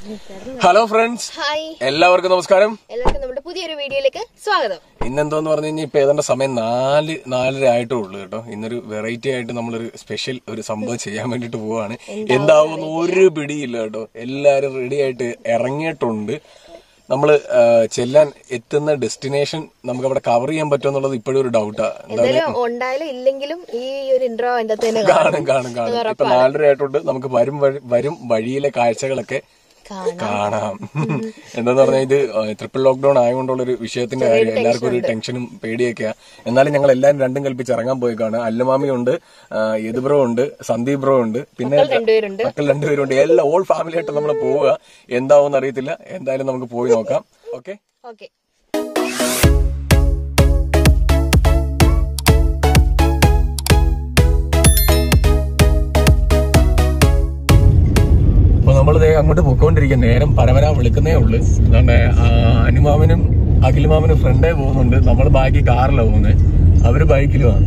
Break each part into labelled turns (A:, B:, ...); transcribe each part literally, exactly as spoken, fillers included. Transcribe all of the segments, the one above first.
A: Hello friends, എല്ലാവർക്കും നമസ്കാരം.
B: എല്ലാവർക്കും നമ്മുടെ പുതിയൊരു വീഡിയോയിലേക്ക് സ്വാഗതം.
A: ഇന്നെന്തോന്ന് പറഞ്ഞു കഴിഞ്ഞാൽ ഇപ്പൊ ഏതാണ്ട് സമയം നാല് നാലര ആയിട്ടേ ഉള്ളൂ കേട്ടോ. ഇന്നൊരു വെറൈറ്റി ആയിട്ട് നമ്മളൊരു സ്പെഷ്യൽ ഒരു സംഭവം ചെയ്യാൻ വേണ്ടിട്ട് പോവാണ്. എന്താവുമെന്ന് ഒരു പിടിയില്ല കേട്ടോ. എല്ലാരും റെഡി ആയിട്ട് ഇറങ്ങിയിട്ടുണ്ട്. നമ്മള് ചെല്ലാൻ എത്തുന്ന ഡെസ്റ്റിനേഷൻ നമുക്ക് അവിടെ കവർ ചെയ്യാൻ പറ്റുമെന്നുള്ളത് ഇപ്പോഴും ഒരു ഡൗട്ടാ.
B: ഉണ്ടായാലും ഇല്ലെങ്കിലും ഈ ഒരു ഇൻട്രോ അതിന്റെ
A: കാണും കാണും കാണും ഇപ്പൊ നാലര ആയിട്ടുണ്ട്. നമുക്ക് വരും വരും വഴിയിലെ കാഴ്ചകളൊക്കെ കാണാം. എന്താന്ന് പറഞ്ഞാൽ ഇത് ട്രിപ്പിൾ ലോക്ക്ഡൌൺ ആയതുകൊണ്ടുള്ള ഒരു വിഷയത്തിന്റെ കാര്യം എല്ലാവർക്കും ഒരു ടെൻഷനും പേടിയൊക്കെയാ. എന്നാലും ഞങ്ങൾ എല്ലാവരും രണ്ടും കൽപ്പിച്ച് ഇറങ്ങാൻ പോയേക്കാണ്. അല്ലുമാമി ഉണ്ട്, യദു ബ്രോ ഉണ്ട്, സന്ദീപ് ബ്രോ ഉണ്ട്, പിന്നെ മക്കൾ രണ്ടുപേരുണ്ട്. എല്ലാം ഓൾ ഫാമിലി ആയിട്ട് നമ്മൾ പോവുക. എന്താവും അറിയത്തില്ല. എന്തായാലും നമുക്ക് പോയി നോക്കാം. ഓക്കെ
B: ഓക്കെ
A: നമ്മളിതേ അങ്ങോട്ട് പോയിക്കൊണ്ടിരിക്കുക. നേരം പരവരാ വിളിക്കുന്നേ ഉള്ളു. അതുകൊണ്ട് അനുമാമനും അഖിലുമാമനും ഫ്രണ്ടേ പോകുന്നുണ്ട്. നമ്മൾ ബാക്കി കാറിലാണ് പോകുന്നത്, അവര് ബൈക്കിലുമാണ്.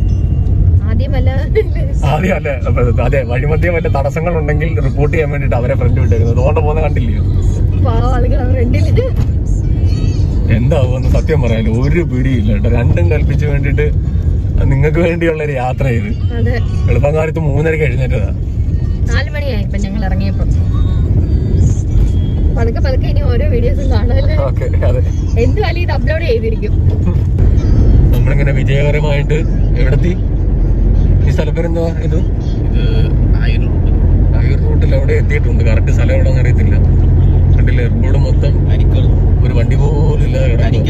A: ആദ്യമല്ല അതെ, വഴിമധ്യം വല്ല തടസ്സങ്ങൾ ഉണ്ടെങ്കിൽ റിപ്പോർട്ട് ചെയ്യാൻ വേണ്ടിട്ട് അവരെ ഫ്രണ്ട് വിട്ടേക്കുന്നത്. അതുകൊണ്ട് പോകുന്ന കണ്ടില്ലയോ എന്താവുമെന്ന് സത്യം പറയാൻ ഒരു പിടിയില്ല കേട്ടോ. രണ്ടും കൽപ്പിച്ച് വേണ്ടിട്ട് നിങ്ങൾക്ക് വേണ്ടിയുള്ള ഒരു യാത്ര ചെയ്ത് എളുപ്പകാലത്ത് മൂന്നരക്ക് എഴുന്നേറ്റതാ.
B: നാല് മണിയായി ഇപ്പൊ ഞങ്ങൾ ഇറങ്ങിയപ്പോ. പതുക്കെ പതുക്കെ ഇനി ഓരോ വീഡിയോസും കാണാല്ലേ. എന്തായാലും ഇത് അപ്ലോഡ് ചെയ്തിരിക്കും.
A: നമ്മളിങ്ങനെ വിജയകരമായിട്ട് എവിടെത്തി? ഈ സ്ഥലപ്പേരെന്തുവാ? ഇത് അയർ റൂട്ടിൽ അവിടെ എത്തിയിട്ടുണ്ട്. കറക്റ്റ് സ്ഥലം എവിടെന്ന് അറിയത്തില്ല. കണ്ടില്ലേ, റോഡ് മൊത്തം ഒരു വണ്ടി പോലും ഇല്ലാതെ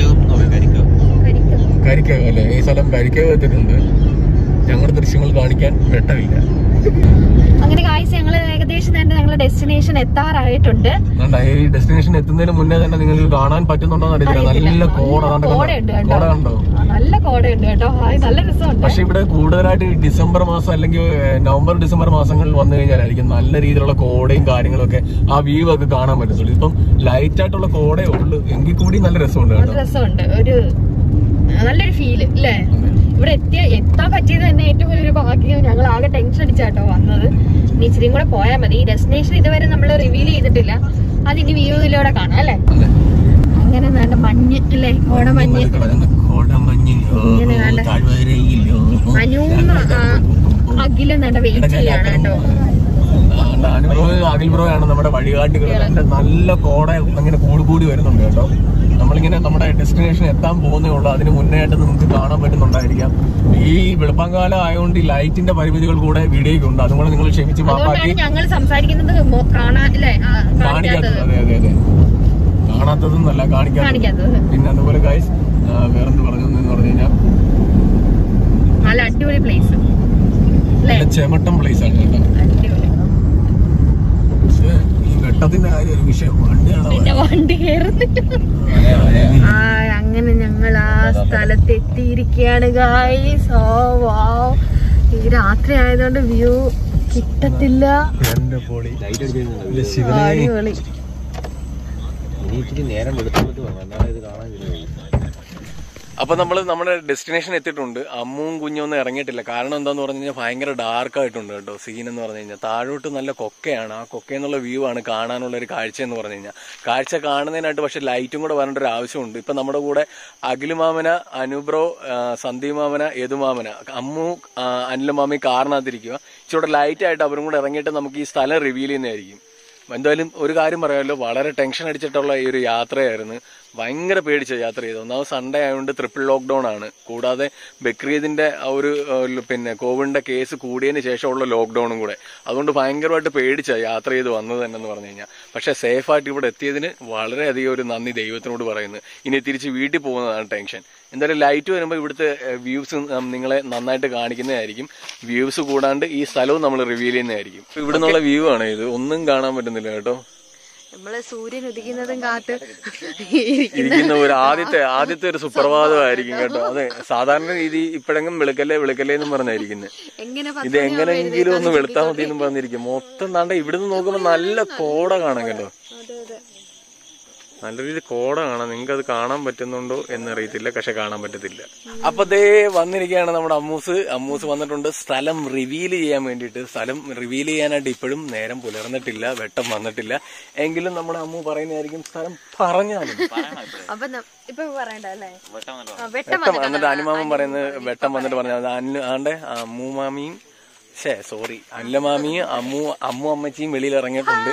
A: കരിക്കകം അല്ലേ? ഈ സ്ഥലം കരിക്കകം എത്തിയിട്ടുണ്ട്. ഞങ്ങളുടെ ദൃശ്യങ്ങൾ കാണിക്കാൻ വെട്ടമില്ല.
B: അങ്ങനെ കാഴ്ച ഞങ്ങള് ഏകദേശം തന്നെ ഞങ്ങളുടെ ഡെസ്റ്റിനേഷൻ എത്താറായിട്ടുണ്ട്.
A: ഈ ഡെസ്റ്റിനേഷൻ എത്തുന്നതിന് മുന്നേ തന്നെ നിങ്ങൾക്ക് കാണാൻ പറ്റുന്നുണ്ടോ അറിയില്ല. നല്ല കോട കണ്ടോ?
B: നല്ല കോടയുണ്ട് കേട്ടോ. നല്ല രസമുണ്ട്.
A: പക്ഷെ ഇവിടെ കൂടുതലായിട്ട് ഡിസംബർ മാസം അല്ലെങ്കിൽ നവംബർ ഡിസംബർ മാസങ്ങളിൽ വന്നു കഴിഞ്ഞാലായിരിക്കും നല്ല രീതിയിലുള്ള കോടയും കാര്യങ്ങളൊക്കെ ആ വ്യൂ ഒക്കെ കാണാൻ പറ്റത്തുള്ളൂ. ഇപ്പം ലൈറ്റ് ആയിട്ടുള്ള കോടയേ ഉള്ളു, എങ്കിൽ കൂടി നല്ല രസമുണ്ട് കേട്ടോ.
B: രസമുണ്ട്, ഒരു നല്ലൊരു ഫീല് അല്ലേ? ഇവിടെ എത്തിയ എത്താൻ പറ്റിയത് തന്നെ ഏറ്റവും വലിയൊരു ഭാഗ്യം. ഞങ്ങൾ ആകെ ടെൻഷൻ അടിച്ചാട്ടോ വന്നത്. ഇനി ഇച്ചിരിയും കൂടെ പോയാൽ മതി. ഈ ഡെസ്റ്റിനേഷൻ ഇതുവരെ നമ്മൾ റിവീൽ ചെയ്തിട്ടില്ല. അതിന് വ്യൂയിലൂടെ കാണാം അല്ലെ? അങ്ങനെ വേണ്ട മഞ്ഞ് അല്ലേ, കോടമഞ്ഞ്. ഇങ്ങനെ വേണ്ട അനുന്ന് അഖിലും വേണ്ട വെയിറ്റ് ചെയ്യാണ് കേട്ടോ.
A: അഖിൽ ബ്രോ ആണ് നമ്മുടെ വഴികാട്ടികൾ. നല്ല കോട അങ്ങനെ കൂടി കൂടി വരുന്നുണ്ട് കേട്ടോ. നമ്മളിങ്ങനെ നമ്മുടെ ഡെസ്റ്റിനേഷൻ എത്താൻ പോകുന്നേ ഉള്ളൂ. അതിന് മുന്നേ ആയിട്ട് നമുക്ക് കാണാൻ പറ്റുന്നുണ്ടായിരിക്കാം. ഈ വെളുപ്പംകാലം ആയതുകൊണ്ട് ഈ ലൈറ്റിന്റെ പരിമിതികൾ കൂടെ വീഡിയോയ്ക്ക് ഉണ്ട്. അതുകൊണ്ട് നിങ്ങൾ ക്ഷമിച്ച് മാപ്പാക്കി.
B: ഞങ്ങൾ സംസാരിക്കുന്നത്
A: കാണിക്കാത്തത് അതെ അതെ അതെ കാണാത്തതെന്നല്ല കാണിക്കാത്തത്. പിന്നെ അതുപോലെ ഗൈസ് വേറെന്ത് പറഞ്ഞു എന്ന് പറഞ്ഞു കഴിഞ്ഞാൽ
B: നല്ല അടിപൊളി പ്ലേസ്,
A: ചെമട്ടം പ്ലേസ് ആണ് കേട്ടോ. വെട്ടത്തിന്റെ കാര്യം ഒരു വിഷയം.
B: വണ്ടി കയറുന്നില്ല. അങ്ങനെ ഞങ്ങൾ ആ സ്ഥലത്ത് എത്തിയിരിക്കുകയാണ് ഗൈസ്. ഓ വാവ്, ഈ രാത്രി ആയതുകൊണ്ട് വ്യൂ കിട്ടത്തില്ല. അടിപൊളി.
A: അപ്പൊ നമ്മള് നമ്മുടെ ഡെസ്റ്റിനേഷൻ എത്തിയിട്ടുണ്ട്. അമ്മുവും കുഞ്ഞൊന്നും ഇറങ്ങിയിട്ടില്ല. കാരണം എന്താന്ന് പറഞ്ഞു കഴിഞ്ഞാൽ ഭയങ്കര ഡാർക്ക് ആയിട്ടുണ്ട് കേട്ടോ. സീൻ എന്ന് പറഞ്ഞു കഴിഞ്ഞാൽ താഴോട്ട് നല്ല കൊക്കയാണ്. ആ കൊക്കയെന്നുള്ള വ്യൂ ആണ് കാണാനുള്ള ഒരു കാഴ്ച എന്ന് പറഞ്ഞു കഴിഞ്ഞാൽ. കാഴ്ച കാണുന്നതിനായിട്ട് പക്ഷെ ലൈറ്റും കൂടെ വരേണ്ട ഒരു ആവശ്യമുണ്ട്. ഇപ്പൊ നമ്മുടെ കൂടെ അഖിലുമാമന, അനുബ്രോ, സന്ദീപ് മാമന, യദുമാമന, അമ്മു, അനിലുമാമി കാറിനകത്തിരിക്കുക. ഇച്ചിരി ലൈറ്റ് ആയിട്ട് അവരും കൂടെ ഇറങ്ങിയിട്ട് നമുക്ക് ഈ സ്ഥലം റിവീൽ ചെയ്യുന്നതായിരിക്കും. എന്തായാലും ഒരു കാര്യം പറയാമല്ലോ, വളരെ ടെൻഷൻ അടിച്ചിട്ടുള്ള ഈ ഒരു യാത്രയായിരുന്നു. ഭയങ്കര പേടിച്ച യാത്ര ചെയ്തു. ഒന്നാമത് സൺഡേ ആയതുകൊണ്ട് ട്രിപ്പിൾ ലോക്ക്ഡൌൺ ആണ്. കൂടാതെ ബക്രീദിന്റെ ആ ഒരു പിന്നെ കോവിഡിന്റെ കേസ് കൂടിയതിന് ശേഷമുള്ള ലോക്ക്ഡൌണും കൂടെ. അതുകൊണ്ട് ഭയങ്കരമായിട്ട് പേടിച്ച യാത്ര ചെയ്ത് വന്നത് തന്നെ എന്ന് പറഞ്ഞു കഴിഞ്ഞാൽ. പക്ഷെ സേഫായിട്ട് ഇവിടെ എത്തിയതിന് വളരെയധികം ഒരു നന്ദി ദൈവത്തിനോട് പറയുന്നു. ഇനി തിരിച്ച് വീട്ടിൽ പോകുന്നതാണ് ടെൻഷൻ. എന്തായാലും ലൈറ്റ് വരുമ്പോൾ ഇവിടുത്തെ വ്യൂസ് നിങ്ങളെ നന്നായിട്ട് കാണിക്കുന്നതായിരിക്കും. വ്യൂസ് കൂടാണ്ട് ഈ സ്ഥലവും നമ്മൾ റിവീൽ ചെയ്യുന്നതായിരിക്കും. ഇവിടെ നിന്നുള്ള വ്യൂ ആണ് ഇത്. ഒന്നും കാണാൻ പറ്റുന്നില്ല കേട്ടോ.
B: നമ്മള് സൂര്യൻ ഉദിക്കുന്നതും കാത്ത്
A: ഇരിക്കുന്ന ഒരു ആദ്യത്തെ ആദ്യത്തെ ഒരു സുപ്രഭാതമായിരിക്കും കേട്ടോ. അതെ, സാധാരണ രീതി ഇപ്പഴെങ്കിലും വെളുക്കല്ലേ വെളുക്കല്ലേ എന്നും പറഞ്ഞായിരിക്കുന്നത്. ഇത് എങ്ങനെയെങ്കിലും ഒന്ന് വെളുത്താൽ മതി എന്നും പറഞ്ഞിരിക്കും. മൊത്തം താണ്ട ഇവിടുന്ന് നോക്കുമ്പോ നല്ല കോട കാണാം കേട്ടോ. നല്ല രീതിയിൽ കോട കാണാം. നിങ്ങൾക്ക് അത് കാണാൻ പറ്റുന്നുണ്ടോ എന്നറിയത്തില്ല, പക്ഷെ കാണാൻ പറ്റത്തില്ല. അപ്പൊ ദേ വന്നിരിക്കുകയാണ് നമ്മുടെ അമ്മൂസ്. അമ്മൂസ് വന്നിട്ടുണ്ട് സ്ഥലം റിവീൽ ചെയ്യാൻ വേണ്ടിയിട്ട്. സ്ഥലം റിവീൽ ചെയ്യാനായിട്ട് ഇപ്പോഴും നേരം പുലർന്നിട്ടില്ല, വെട്ടം വന്നിട്ടില്ല. എങ്കിലും നമ്മുടെ അമ്മു പറയുന്നതായിരിക്കും സ്ഥലം പറഞ്ഞാലും.
B: അപ്പൊ ഇപ്പൊ പറയണ്ടല്ലേ
A: വെട്ടം എന്നിട്ട് അനുമാമൻ പറയുന്നത് വെട്ടം വന്നിട്ട് പറഞ്ഞാൽ ആണ്ടെ അമ്മൂമാമിയും ശേ സോറി അല്ലമാമിയും അമ്മു അമ്മു അമ്മച്ചിയും വെളിയിൽ ഇറങ്ങിയിട്ടുണ്ട്.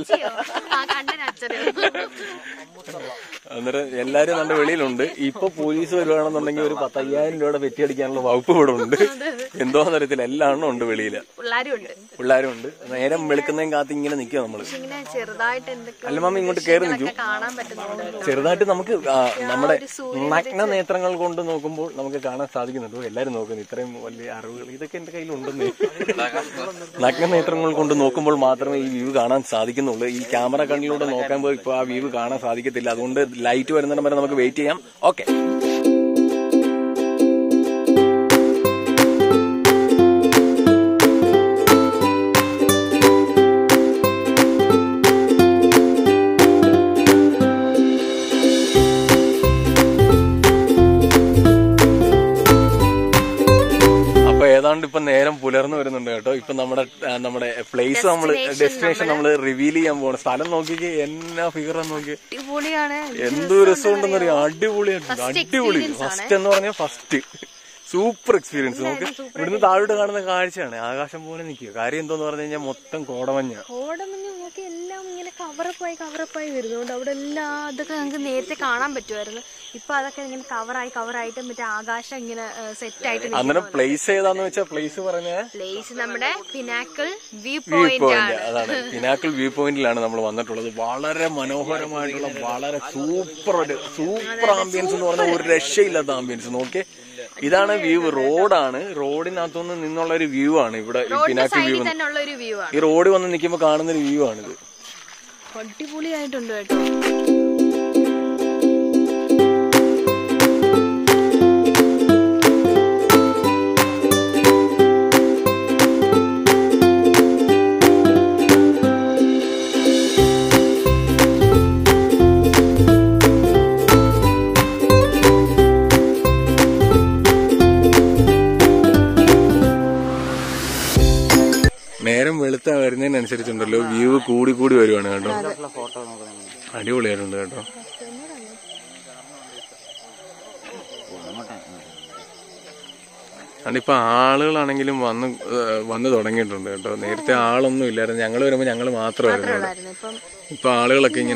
A: എന്നിട്ട് എല്ലാരും നമ്മുടെ വെളിയിലുണ്ട്. ഇപ്പൊ പോലീസ് വരുവാണെന്നുണ്ടെങ്കിൽ ഒരു പത്തയ്യായിരം രൂപയുടെ വെറ്റിയടിക്കാനുള്ള വകുപ്പ് ഇവിടെ ഉണ്ട്. എന്തോന്ന് അറിയത്തില്ല, എല്ലാം ഉണ്ട് വെളിയില്. പിള്ളേരും ഉണ്ട്. നേരം വെളുക്കുന്നതും കാത്ത് ഇങ്ങനെ നിൽക്കുക നമ്മള്. അല്ലമാമി ഇങ്ങോട്ട് കയറി നിൽക്കും. ചെറുതായിട്ട് നമുക്ക് നമ്മുടെ നഗ്ന നേത്രങ്ങൾ കൊണ്ട് നോക്കുമ്പോൾ നമുക്ക് കാണാൻ സാധിക്കുന്നുണ്ടോ? എല്ലാരും നോക്കുന്നു. ഇത്രയും വലിയ അറിവുകൾ ഇതൊക്കെ എന്റെ കയ്യിലുണ്ടെന്ന്. നഗ്ന നേത്രങ്ങൾ കൊണ്ട് നോക്കുമ്പോൾ മാത്രമേ ഈ വ്യൂ കാണാൻ സാധിക്കുന്നുള്ളൂ. ഈ ക്യാമറ കണ്ണിലൂടെ നോക്കാൻ പോയി ഇപ്പൊ ആ വ്യൂ കാണാൻ സാധിക്കത്തില്ല. അതുകൊണ്ട് ലൈറ്റ് വരുന്നിടം വരെ നമുക്ക് വെയിറ്റ് ചെയ്യാം. ഓക്കെ. ഏതാണ്ട് ഇപ്പൊ നേരം പുലർന്നു വരുന്നുണ്ട് കേട്ടോ. ഇപ്പൊ നമ്മുടെ നമ്മുടെ പ്ലേസ് നമ്മള് ഡെസ്റ്റിനേഷൻ നമ്മള് റിവീൽ ചെയ്യാൻ പോകണം. സ്ഥലം നോക്കിക്ക് എന്നാ ഫിഗർ നോക്കി, എന്ത് രസമുണ്ടെന്ന് അറിയാം. അടിപൊളിയായിട്ടുണ്ട്, അടിപൊളി. ഫസ്റ്റ് എന്ന് പറഞ്ഞാൽ ഫസ്റ്റ് സൂപ്പർ എക്സ്പീരിയൻസ്. നമുക്ക് ഇവിടുന്ന് താഴോട്ട് കാണുന്ന കാഴ്ചയാണ്. ആകാശം പോലെ നിൽക്കുക. കാര്യം എന്തോന്ന് പറഞ്ഞു കഴിഞ്ഞാൽ മൊത്തം കോടമഞ്ഞ
B: കോടമഞ്ഞ നോക്കി എല്ലാം ഇങ്ങനെ കവറപ്പായി കവറപ്പായി വരുന്നുണ്ട്. അവിടെ എല്ലാം അതൊക്കെ നമുക്ക് നേരത്തെ കാണാൻ പറ്റുമായിരുന്നു. ഇപ്പൊ അതൊക്കെ ഇങ്ങനെ കവറായി കവറായിട്ട് മറ്റേ ആകാശം ഇങ്ങനെ സെറ്റ് ആയിട്ട്.
A: അന്നേരം പ്ലേസ് ഏതാന്ന് വെച്ചാൽ പ്ലേസ് പറഞ്ഞ
B: പ്ലേസ് നമ്മുടെ പിനാക്കിൾ വ്യൂ പോയിന്റ്.
A: അതാണ്, പിനാക്കിൾ വ്യൂ പോയിന്റിലാണ് നമ്മൾ വന്നിട്ടുള്ളത്. വളരെ മനോഹരമായിട്ടുള്ള വളരെ സൂപ്പർ ഒരു സൂപ്പർ ആംബിയൻസ് എന്ന് പറഞ്ഞാൽ ഒരു രക്ഷയില്ലാത്ത ആംബിയൻസ്. നോക്കിയേ, ഇതാണ് വ്യൂ. റോഡാണ്. റോഡിനകത്തുനിന്ന് നിന്നുള്ള ഒരു വ്യൂ ആണ് ഇവിടെ പിനാക്കിൾ വ്യൂ. ഈ റോഡ് വന്ന് നിൽക്കുമ്പോ കാണുന്ന ഒരു വ്യൂ ആണിത്.
B: അടിപൊളിയായിട്ടുണ്ട് കേട്ടോ.
A: നേരം വെളുത്ത വരുന്നതിനനുസരിച്ചുണ്ടല്ലോ വ്യൂ കൂടി കൂടി വരുവാണ് കേട്ടോ. അടിപൊളിയായിട്ടുണ്ട് കേട്ടോ. അതിപ്പോ ആളുകളാണെങ്കിലും വന്ന് വന്ന് തുടങ്ങിയിട്ടുണ്ട് കേട്ടോ. നേരത്തെ ആളൊന്നും ഇല്ലായിരുന്നു. ഞങ്ങള് വരുമ്പോ ഞങ്ങള് മാത്രമായിരുന്നു. ഇപ്പൊ ആളുകളൊക്കെ ഇങ്ങനെ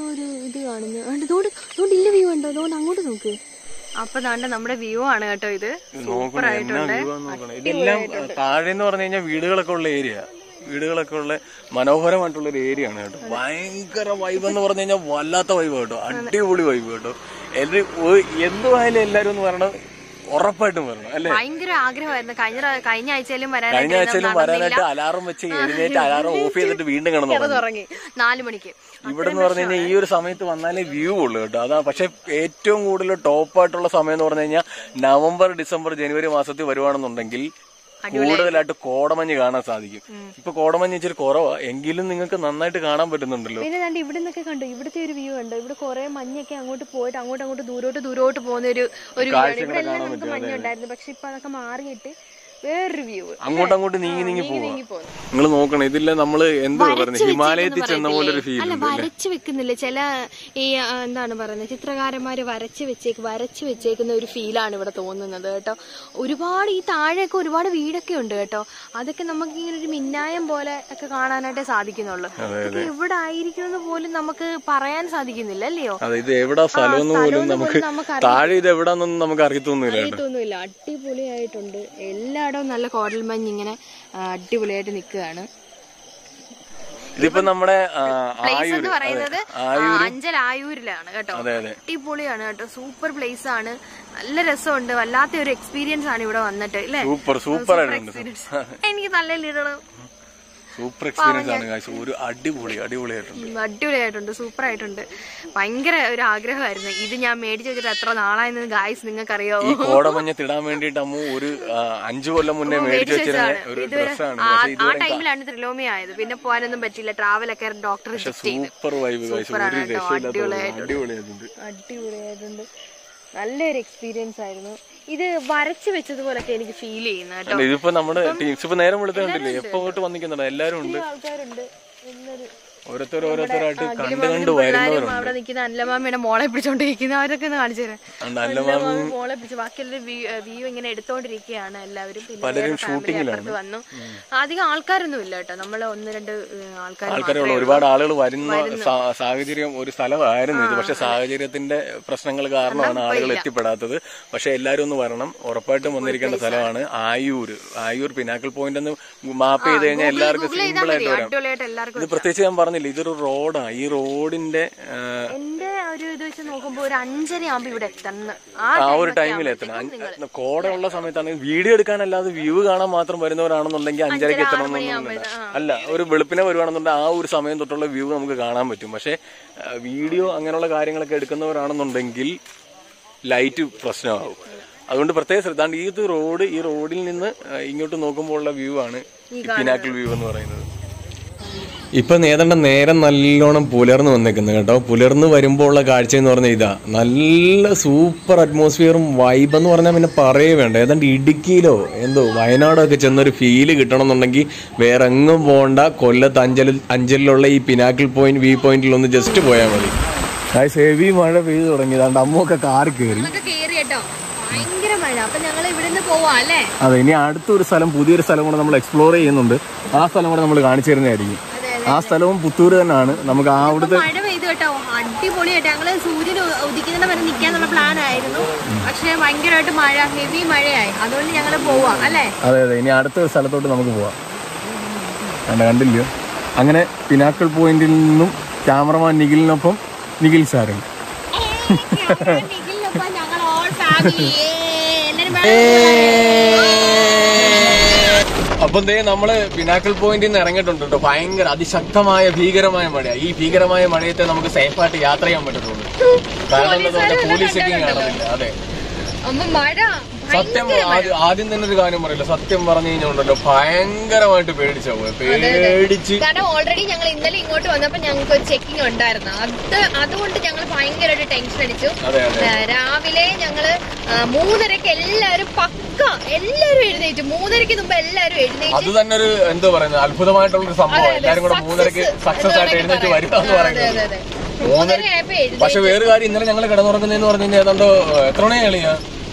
B: അങ്ങോട്ട് നോക്ക്. അപ്പൊ ദാണ്ടെ നമ്മുടെ വ്യൂ ആണ് കേട്ടോ. ഇത് സൂപ്പർ ആയിട്ടുണ്ട്.
A: ഇതെല്ലാം താഴെ എന്ന് പറഞ്ഞു കഴിഞ്ഞാൽ വീടുകളൊക്കെ ഉള്ള ഏരിയ വീടുകളൊക്കെ ഉള്ള മനോഹരമായിട്ടുള്ള ഒരു ഏരിയ ആണ് കേട്ടോ. ഭയങ്കര വൈബ് എന്ന് പറഞ്ഞു കഴിഞ്ഞാൽ വല്ലാത്ത വൈബ് കേട്ടോ. അടിപൊളി വൈബ് കേട്ടോ. എന്തുമായാലും എല്ലാരും ഒന്ന് പറയണം, ഉറപ്പായിട്ടും വരണം അല്ലെ.
B: ഭയങ്കര ആഗ്രഹമായിരുന്നു കഴിഞ്ഞ കഴിഞ്ഞ ആഴ്ചയിലും
A: കഴിഞ്ഞ ആഴ്ചയിലും വരാനായിട്ട് അലാറം വെച്ച് എഴുന്നേറ്റ് അലാറം ഓഫ് ചെയ്തിട്ട് വീണ്ടും കിടന്നു
B: തുടങ്ങി നാലു മണിക്ക്.
A: ഇവിടെ എന്ന് പറഞ്ഞു കഴിഞ്ഞാൽ ഈ ഒരു സമയത്ത് വന്നാലേ വ്യൂ ഉള്ളു കേട്ടോ. അതാ പക്ഷെ ഏറ്റവും കൂടുതൽ ടോപ്പായിട്ടുള്ള സമയം എന്ന് പറഞ്ഞു കഴിഞ്ഞാൽ നവംബർ ഡിസംബർ ജനുവരി മാസത്തിൽ വരുവാണെന്നുണ്ടെങ്കിൽ കൂടുതലായിട്ട് കോടമഞ്ഞ് കാണാൻ സാധിക്കും. ഇപ്പൊ കോടമഞ്ഞ് ഇച്ചിരി കുറവാ, എങ്കിലും നിങ്ങൾക്ക് നന്നായിട്ട് കാണാൻ പറ്റുന്നുണ്ടല്ലോ.
B: പിന്നെ കണ്ട് ഇവിടെ നിന്നൊക്കെ കണ്ടു, ഇവിടുത്തെ ഒരു വ്യൂ ഉണ്ട്. ഇവിടെ കുറെ മഞ്ഞൊക്കെ അങ്ങോട്ട് പോയിട്ട് അങ്ങോട്ട് അങ്ങോട്ട് ദൂരോട്ട് ദൂരോട്ട് പോകുന്ന ഒരു ഒരു ഇവിടെ എല്ലാം നമുക്ക് മഞ്ഞുണ്ടായിരുന്നു. പക്ഷെ ഇപ്പൊ അതൊക്കെ മാറിയിട്ട് വേറൊരു വ്യൂ
A: അങ്ങോട്ട് അങ്ങോട്ട് നീങ്ങി നീങ്ങി പോവാ. നിങ്ങൾ നോക്കണം, ഇതില്ല നമ്മള് എന്താ പറയുന്നത്, ഹിമാലയത്തിൽ ചെന്ന പോലെ ഒരു ഫീൽ.
B: അല്ല, വരച്ചു വെക്കുന്നില്ല ചില ഈ എന്താണ് പറയുന്നത്, ചിത്രകാരന്മാര് വരച്ചു വെച്ചേക്ക് വരച്ചു വെച്ചേക്കുന്ന ഒരു ഫീലാണ് ഇവിടെ തോന്നുന്നത് കേട്ടോ. ഒരുപാട് ഈ താഴെയൊക്കെ ഒരുപാട് വീടൊക്കെ ഉണ്ട് കേട്ടോ. അതൊക്കെ നമുക്ക് ഇങ്ങനെ ഒരു മിന്നായം പോലെ ഒക്കെ കാണാനായിട്ടേ സാധിക്കുന്നുള്ളൂ. എവിടെ ആയിരിക്കുമെന്ന് പോലും നമുക്ക് പറയാൻ സാധിക്കുന്നില്ല, അല്ലയോ?
A: ഇത് എവിടാ സ്ഥലം നമുക്ക് താഴെ ഇത് എവിടാന്നൊന്നും നമുക്ക് അറിയത്തൊന്നുമില്ല.
B: അറിയത്തൊന്നുമില്ല. അടിപൊളിയായിട്ടുണ്ട്. എല്ലാ നല്ല കോടൽമഞ്ഞ് ഇങ്ങനെ അടിപൊളിയായിട്ട് നിൽക്കുകയാണ്.
A: ഇതിപ്പോ നമ്മുടെ
B: പ്ലേസ് എന്ന് പറയുന്നത് അഞ്ചൽ ആയൂരിലാണ് കേട്ടോ. അടിപൊളിയാണ് കേട്ടോ. സൂപ്പർ പ്ലേസ് ആണ്. നല്ല രസമുണ്ട്. വല്ലാത്ത ഒരു എക്സ്പീരിയൻസ് ആണ് ഇവിടെ വന്നിട്ട്, അല്ലേ?
A: Super super
B: experience. എനിക്ക് നല്ല ലീഡർ
A: സൂപ്പർ എക്സ്പീരിയൻസ് ആണ് ഗൈസ്. ഒരു അടിപൊളി അടിപൊളിയായിട്ടുണ്ട്
B: അടിപൊളിയായിട്ടുണ്ട് സൂപ്പർ ആയിട്ടുണ്ട്. ഭയങ്കര ഒരു ആഗ്രഹമായിരുന്നു ഇത് ഞാൻ മേടിച്ചു വെച്ചിട്ട് എത്ര നാളായിരുന്നു ഗായ്സ് നിങ്ങൾക്ക് അറിയാമോ.
A: ഈ കോടമഞ്ഞത്തിടാൻ വേണ്ടിട്ട് അമ്മ ഒരു അഞ്ചു കൊല്ലം മുന്നേ മേടിച്ചു വെച്ചിരുന്ന ഒരു ഡ്രസ്സാണ്.
B: ആ ടൈമിലാണ് ത്രിലോമി ആയത്. പിന്നെ പോകാനൊന്നും പറ്റില്ല. ട്രാവലൊക്കെ ഡോക്ടർ
A: സൂപ്പർ വൈബ് ഗൈസ്. ഒരു രക്ഷയില്ലാത്ത അടിപൊളിയായിട്ടുണ്ട്
B: അടിപൊളിയായിട്ടുണ്ട് നല്ലൊരു എക്സ്പീരിയൻസ് ആയിരുന്നു. ഇത് വരച്ചു വെച്ചതുപോലൊക്കെ എനിക്ക് ഫീൽ ചെയ്യുന്ന കേട്ടോ.
A: ഇതിപ്പോ നമ്മുടെ ടീംസ് ഇപ്പൊ നേരം വിളിച്ചിട്ടില്ലേ എപ്പോ തൊട്ട് വന്നിക്കുന്നുണ്ട് എല്ലാരും ഉണ്ട്.
B: ആൾക്കാരുണ്ട്
A: ഓരോരുത്തർ ഓരോരുത്തരായിട്ട് കണ്ട് കണ്ട് വരുന്നവരുണ്ട്.
B: അവിടെ നിൽക്കുന്ന അല്ലമാമിയുടെ മോളെ പിടിച്ചോണ്ടിരിക്കുന്ന അവരൊക്കെ ഒന്ന് കാണിച്ചു തരാം. മോളെ പിടിച്ച് ബാക്കിയുള്ള വ്യൂ ഇങ്ങനെ എടുത്തോണ്ടിരിക്കുകയാണ് എല്ലാവരും.
A: പലരും ഷൂട്ടിങ്ങിലാണ്
B: വന്നു. അധികം ആൾക്കാരൊന്നും ഇല്ല കേട്ടോ. നമ്മള് ഒന്ന് രണ്ട് ആൾക്കാർ
A: ആൾക്കാരുള്ള ഒരുപാട് ആളുകൾ വരുന്ന സാഹചര്യം ഒരു സ്ഥലമായിരുന്നു ഇത്. പക്ഷെ സാഹചര്യത്തിന്റെ പ്രശ്നങ്ങൾ കാരണമാണ് ആളുകൾ എത്തിപ്പെടാത്തത്. പക്ഷെ എല്ലാരും ഒന്ന് വരണം. ഉറപ്പായിട്ടും വന്നിരിക്കേണ്ട സ്ഥലമാണ് ആയൂർ. ആയൂർ പിനാക്കിൾ പോയിന്റ് എന്ന് മാപ്പ് ചെയ്ത് കഴിഞ്ഞാൽ എല്ലാവർക്കും സിമ്പിൾ ആയിട്ട് വരാം. ഇത് പ്രത്യേകിച്ച് ഞാൻ പറഞ്ഞില്ല ഇതൊരു റോഡാണ്. ഈ റോഡിന്റെ
B: എന്റെ ഒരു ഇത് വെച്ച് നോക്കുമ്പോ ഒരു അഞ്ചര ആകുമ്പോ ഇവിടെ എത്തണം.
A: ആ ഒരു ടൈമിൽ എത്തണം. കോടയുള്ള സമയത്താണെങ്കിൽ വീഡിയോ എടുക്കാനല്ലാതെ വ്യൂ കാണാൻ മാത്രം വരുന്നവരാണെന്നുണ്ടെങ്കിൽ അഞ്ചരക്ക് എത്തണമെന്നൊന്നുമില്ല. അല്ല ഒരു വെളുപ്പിനെ വരുവാണെന്നുണ്ടെങ്കിൽ ആ ഒരു സമയം തൊട്ടുള്ള വ്യൂ നമുക്ക് കാണാൻ പറ്റും. പക്ഷെ വീഡിയോ അങ്ങനെയുള്ള കാര്യങ്ങളൊക്കെ എടുക്കുന്നവരാണെന്നുണ്ടെങ്കിൽ ലൈറ്റ് പ്രശ്നമാകും. അതുകൊണ്ട് പ്രത്യേക ശ്രദ്ധ. ഇത് റോഡ് ഈ റോഡിൽ നിന്ന് ഇങ്ങോട്ട് നോക്കുമ്പോൾ ഉള്ള വ്യൂ ആണ് പിനാക്കിൾ വ്യൂ എന്ന് പറയുന്നത്. ഇപ്പൊ ഏതാണ്ട് നേരം നല്ലോണം പുലർന്ന് വന്നേക്കുന്നത് കേട്ടോ. പുലർന്ന് വരുമ്പോൾ ഉള്ള കാഴ്ച എന്ന് പറഞ്ഞാൽ ഇതാ നല്ല സൂപ്പർ അറ്റ്മോസ്ഫിയറും വൈബ് എന്ന് പറഞ്ഞാൽ പിന്നെ പറയേ വേണ്ട. ഏതാണ്ട് ഇടുക്കിയിലോ എന്തോ വയനാടൊക്കെ ചെന്നൊരു ഫീല് കിട്ടണമെന്നുണ്ടെങ്കിൽ വേറെ എങ്ങും പോകണ്ട. കൊല്ലത്ത് അഞ്ചൽ അഞ്ചലിലുള്ള ഈ പിനാക്കിൾ പോയിന്റ് വ്യൂ പോയിന്റിൽ ഒന്ന് ജസ്റ്റ് പോയാൽ മതി. ഹെവി മഴ പെയ്തു തുടങ്ങിയതാണ്ട് അമ്മൊക്കെ കാറി കയറി.
B: ഭയങ്കര മഴ. അപ്പൊ ഞങ്ങൾ ഇവിടുന്ന് പോവാ അല്ലേ?
A: അതെ. ഇനി അടുത്തൊരു സ്ഥലം പുതിയൊരു സ്ഥലം കൂടെ നമ്മൾ എക്സ്പ്ലോർ ചെയ്യുന്നുണ്ട്. ആ സ്ഥലം കൂടെ നമ്മൾ കാണിച്ചു തരുന്നതായിരിക്കും. ആ സ്ഥലവും പുത്തൂര് തന്നെയാണ്. നമുക്ക് ആ അവിടുത്തെ
B: മഴ പെയ്തു കേട്ടോ. അടിപൊളിയായിട്ട് ഞങ്ങള് സൂര്യൻ ഉദിക്കുന്നതിന് വരെ നിൽക്കാന്നുള്ള പ്ലാൻ ആയിരുന്നു. പക്ഷെ ഭയങ്കരമായിട്ട് മഴ ഹെവി മഴയായി. അതുകൊണ്ട് ഞങ്ങള് പോവാ അല്ലേ?
A: അതെ അതെ. ഇനി അടുത്തൊരു സ്ഥലത്തോട്ട് നമുക്ക് പോവാം. കണ്ടില്ലയോ? അങ്ങനെ പിനാക്കിൾ പോയിന്റിൽ നിന്നും ക്യാമറമാൻ നിഖിലിനൊപ്പം നിഖിൽ സാറും അപ്പൊ ദേ നമ്മള് പിനാക്കിൾ പോയിന്റിൽ നിന്ന് ഇറങ്ങിയിട്ടുണ്ട് കേട്ടോ. ഭയങ്കര അതിശക്തമായ ഭീകരമായ മഴ. ഈ ഭീകരമായ മഴയത്തെ നമുക്ക് സേഫായിട്ട് യാത്ര ചെയ്യാൻ പറ്റത്തുള്ളൂ. കാരണം പോലീസ് ചെക്കിങ് കാണുന്നില്ല. അതെ
B: മഴ
A: സത്യം ആദ്യം തന്നെ ഒരു കാര്യം പറയില്ല. സത്യം പറഞ്ഞു കഴിഞ്ഞുണ്ടല്ലോ ഭയങ്കരമായിട്ട് പേടിച്ചാ പോയി. പേടിച്ച്
B: കാരണം ഓൾറെഡി ഞങ്ങൾ ഇന്നലെ ഇങ്ങോട്ട് വന്നപ്പോ ഞങ്ങൾക്ക് ഒരു ചെക്കിങ് ഉണ്ടായിരുന്നു. അത് അതുകൊണ്ട് ഞങ്ങൾ ഭയങ്കരമായിട്ട് ടെൻഷൻ അടിച്ചു. രാവിലെ ഞങ്ങള് മൂന്നരക്ക് എല്ലാരും പക്ക എല്ലാരും എഴുന്നേറ്റു. മൂന്നരക്ക് മുമ്പ് എല്ലാരും എഴുന്നേറ്റ്.
A: അത് തന്നെ ഒരു എന്തോ പറയുന്നത് അത്ഭുതമായിട്ടുള്ള ഒരു സംഭവം. എല്ലാരും കൂടെ മൂന്നരക്ക് സക്സസ് ആയിട്ട് എഴുന്നേറ്റ് വരിക എന്ന് പറയുന്നത്. മൂന്നര. പക്ഷെ വേറെ കാര്യം ഇന്നലെ ഞങ്ങൾ കിടന്നുറങ്ങുന്നതെന്ന് പറഞ്ഞു കഴിഞ്ഞാൽ ഏതാണ്ടോ എത്ര മണിയാ കളിയാ?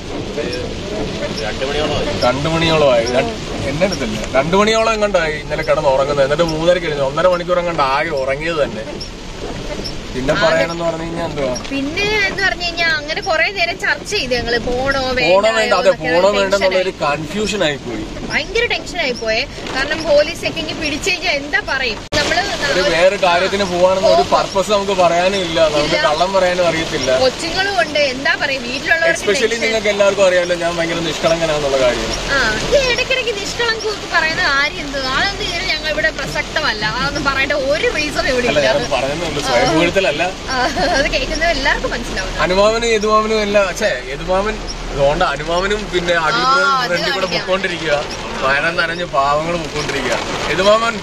A: രണ്ടു മണിയോളമായി. എന്നെ അടുത്തില്ല രണ്ടു മണിയോളം എങ്ങണ്ടായി ഇന്നലെ കിടന്ന് ഉറങ്ങുന്നത്. എന്നിട്ട് മൂന്നരക്ക് കഴിഞ്ഞു. ഒന്നര മണിക്കൂർ എങ്ങാണ്ട് ആകെ ഉറങ്ങിയത് തന്നെ. പിന്നെ പറയണെന്ന് പറഞ്ഞു കഴിഞ്ഞാൽ എന്തുവാ
B: പിന്നെ എന്ന് പറഞ്ഞു കഴിഞ്ഞാൽ അങ്ങനെ കുറെ നേരം ചർച്ച ചെയ്ത് ഞങ്ങള് പോണോ
A: പോണോ വേണ്ട. അതെ പോണോ വേണ്ടെന്നുള്ള ഒരു കൺഫ്യൂഷൻ ആയി പോയി.
B: ഭയങ്കര ടെൻഷൻ ആയി പോയെ. കാരണം പോലീസ് ചെക്കിങ് പിടിച്ചു കഴിഞ്ഞാൽ എന്താ പറയും. നമ്മള്
A: വേറെ കാര്യത്തിന് പോവാണെന്ന ഒരു പർപ്പസ് നമുക്ക് പറയാനും ഇല്ല. നമുക്ക് കള്ളം പറയാനും അറിയത്തില്ല.
B: കൊച്ചുങ്ങളും ഉണ്ട്. എന്താ പറയും വീട്ടിലുള്ള
A: എസ്പെഷ്യലി നിങ്ങൾക്ക് എല്ലാവർക്കും അറിയാമല്ലോ ഞാൻ ഭയങ്കര നിഷ്കളങ്കനാന്നുള്ള കാര്യം.
B: ആ ഈ ഇടയ്ക്കിടയ്ക്ക് നിഷ്കളങ്കം പറയുന്ന കാര്യം എന്ത് അതൊന്നും ഇതിന് ഞങ്ങൾ ഇവിടെ പ്രസക്തമല്ല. അതൊന്നും പറയേണ്ട ഒരു റീസൺ ഇവിടെ ഇല്ല.
A: സ്വയംഭൂരിത്തലല്ല.
B: അത് കേൾക്കുന്നത് എല്ലാവർക്കും മനസ്സിലാവും.
A: അനുമാമനും യദുമാമനും എല്ലാം ഛേ യദുമാമൻ അതുകൊണ്ട് അനുമാമനും പിന്നെ അടിപൊളി ഫ്രണ്ടിൽ കൂടെ പൊക്കോണ്ടിരിക്കുക. മരം നനഞ്ഞ് പാവങ്ങൾ പൊക്കോണ്ടിരിക്കുക. യദുമാമൻ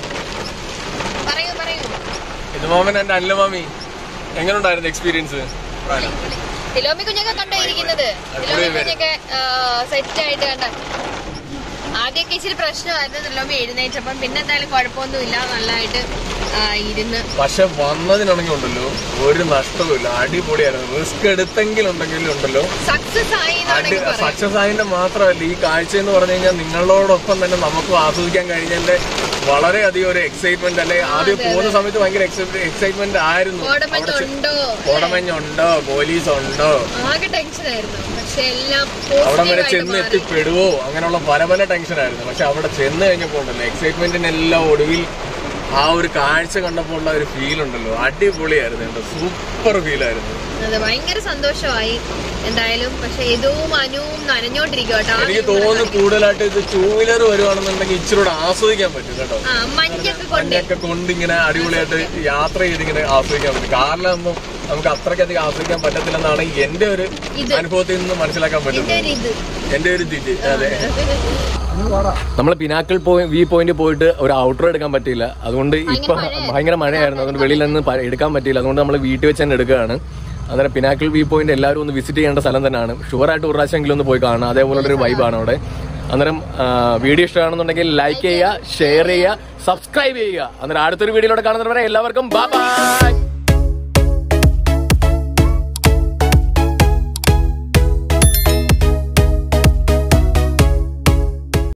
A: യദുമാമൻ എന്റെ അനിലമാമി എങ്ങനെയുണ്ടായിരുന്നു എക്സ്പീരിയൻസ്?
B: തിലോമി കുഞ്ഞൊക്കെ കണ്ടായിരിക്കുന്നത്. തിലോമി കുഞ്ഞൊക്കെ സെറ്റ് ആയിട്ട് കണ്ട. ആദ്യമൊക്കെ ഇച്ചിരി പ്രശ്നമായിരുന്നു തിലോമി എഴുന്നേറ്റപ്പം. പിന്നെ എന്തായാലും കുഴപ്പമൊന്നുമില്ല. നല്ലതായിട്ട് ഇരുന്ന്.
A: പക്ഷെ വന്നതിനാണെങ്കിൽ ഉണ്ടല്ലോ ഒരു നഷ്ടവുമില്ല. അടിപൊളിയായിരുന്നു. റിസ്ക് എടുത്തെങ്കിലുണ്ടെങ്കിലും ഉണ്ടല്ലോ
B: സക്സസ് ആയി.
A: സക്സസ് ആയതിന്റെ മാത്രമല്ല ഈ കാഴ്ച എന്ന് പറഞ്ഞു കഴിഞ്ഞാൽ നിങ്ങളോടൊപ്പം തന്നെ നമുക്കും ആസ്വദിക്കാൻ കഴിഞ്ഞതിന്റെ വളരെയധികം ഒരു എക്സൈറ്റ്മെന്റ്. അല്ലെ ആദ്യം പോകുന്ന സമയത്ത് ഭയങ്കര എക്സൈറ്റ്മെന്റ് ആയിരുന്നു. കോടമഞ്ഞുണ്ടോ പോലീസ് ഉണ്ടോ
B: ആകെ ടെൻഷനായിരുന്നു. പക്ഷെ എല്ലാം
A: അവിടെ വരെ ചെന്ന് എത്തിപ്പെടുവോ അങ്ങനെയുള്ള പല പല ടെൻഷനായിരുന്നു. പക്ഷെ അവിടെ ചെന്ന് കഴിഞ്ഞപ്പോ ഉണ്ടല്ലോ എക്സൈറ്റ്മെന്റിനെല്ലാം ഒടുവിൽ ആ ഒരു കാഴ്ച കണ്ടപ്പോൾ ഉള്ള ഒരു ഫീൽ ഉണ്ടല്ലോ, അടിപൊളിയായിരുന്നു കേട്ടോ, സൂപ്പർ ഫീലായിരുന്നു.
B: അതെ, ഭയങ്കര സന്തോഷമായി എന്തായാലും. പക്ഷെ ഇതും അനുവും നനഞ്ഞോണ്ടിരിക്കും കേട്ടോ.
A: എനിക്ക് തോന്നുന്നു കൂടുതലായിട്ട് ഇത് ടൂ വീലർ വരുവാണെന്നുണ്ടെങ്കിൽ ഇച്ചിരൂടെ ആസ്വദിക്കാൻ പറ്റും കേട്ടോ. മഞ്ഞൊക്കെ കൊണ്ടിങ്ങനെ അടിപൊളിയായിട്ട് യാത്ര ചെയ്തിങ്ങനെ ആസ്വദിക്കാൻ പറ്റും. കാറിലാകുമ്പോൾ നമുക്ക് അത്രയ്ക്കധികം ആസ്വദിക്കാൻ പറ്റത്തില്ലെന്നാണ് എന്റെ ഒരു അനുഭവത്തിൽ നിന്ന് മനസ്സിലാക്കാൻ പറ്റുന്നത്, എന്റെ ഒരു ഇത്. അതെ, നമ്മൾ പിനാക്കിൾ പോയി വ്യൂ പോയിന്റ് പോയിട്ട് ഒരു ഔട്ടർ എടുക്കാൻ പറ്റിയില്ല, അതുകൊണ്ട് ഇപ്പൊ ഭയങ്കര മഴയായിരുന്നു, അതുകൊണ്ട് വെളിയിൽ നിന്ന് എടുക്കാൻ പറ്റിയില്ല. അതുകൊണ്ട് നമ്മൾ വീട്ടിൽ വെച്ച് തന്നെ എടുക്കുകയാണ്. അന്നേരം പിനാക്കിൾ വ്യൂ പോയിന്റ് എല്ലാവരും ഒന്ന് വിസിറ്റ് ചെയ്യേണ്ട സ്ഥലം തന്നെയാണ്. ഷുവറായിട്ട് ഒരു പ്രാവശ്യമെങ്കിലും ഒന്ന് പോയി കാണാം, അതേപോലുള്ളൊരു വൈബാണ് അവിടെ. അന്നേരം വീഡിയോ ഇഷ്ടമാണെന്നുണ്ടെങ്കിൽ ലൈക്ക് ചെയ്യുക, ഷെയർ ചെയ്യുക, സബ്സ്ക്രൈബ് ചെയ്യുക. അന്നേരം അടുത്തൊരു വീഡിയോയിലൂടെ കാണുന്നവരെ എല്ലാവർക്കും ബൈ ബൈ.